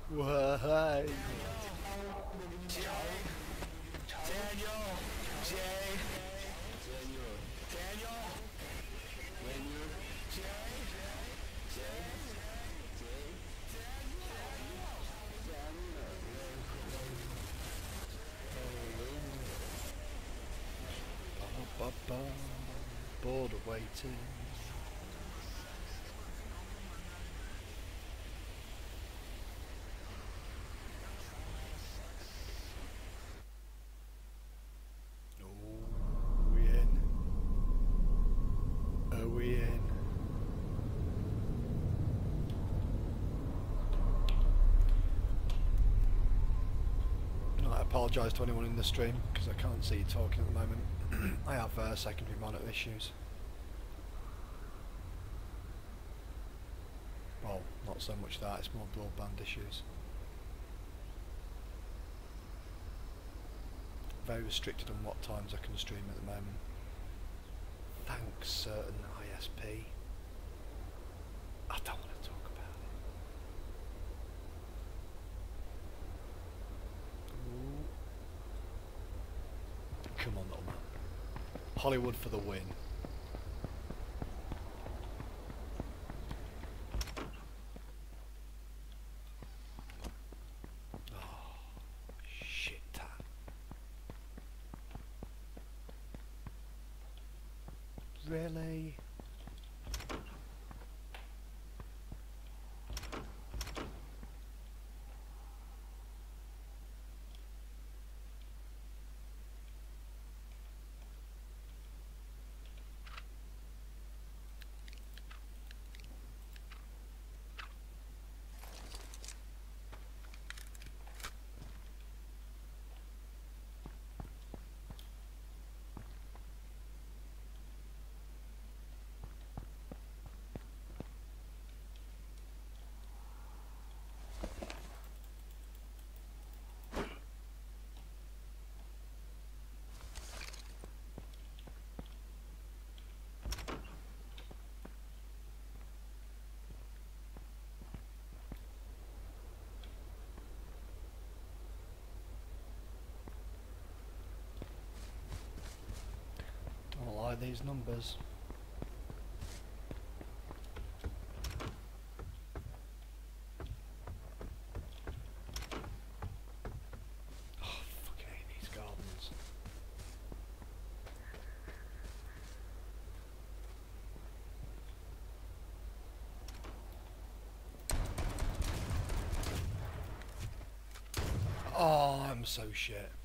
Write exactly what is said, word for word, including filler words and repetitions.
Why? Daniel, Jay, Daniel, Daniel, when you're Jay, Jay, Jay, Ba, ba, ba. Bored of waiting. Oh, we in? Are we in? I apologise to anyone in the stream because I can't see you talking at the moment. I have uh, secondary monitor issues. Well, not so much that, it's more broadband issues. Very restricted on what times I can stream at the moment. Thanks certain I S P. I don't want to talk about it. Ooh. Come on, little man. Hollywood for the win. Really? Don't like these numbers. Oh, fucking hate these gardens. Oh, I'm so shit.